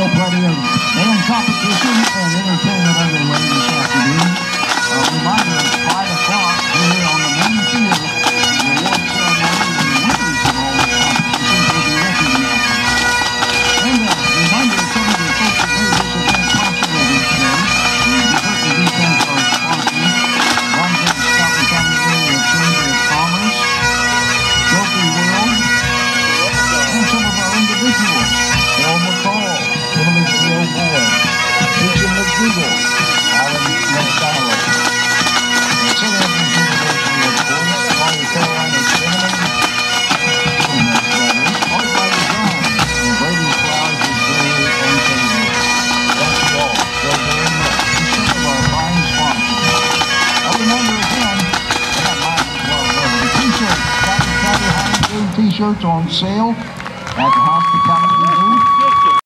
still plenty of band competition and entertainment underway this afternoon. Reminder, at 5 o'clock here on the main field, the award ceremony and the winners of all the competitions will be recognized. And reminder of some of the folks that made this event possible this day. The Burton Defense are sponsors. Longhead Scotland County Area Chamber of Commerce, Trophy World, and some of our individuals. Paul McCall, Timothy Joe Boyd, Jason McDougall, Alan McDowell. And St. Andrews University, of course, North Carolina Cinnamon, and that's brothers, Art by Design, and Brady Flowers is very entertaining. Thank you all so very much. And some of our fine sponsors. I'll remember again, that mine as well, the t-shirts, Cotton County High Grade t-shirts on sale at the hospitality